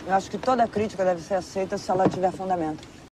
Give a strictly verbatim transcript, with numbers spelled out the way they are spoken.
Eu acho que toda crítica deve ser aceita se ela tiver fundamento.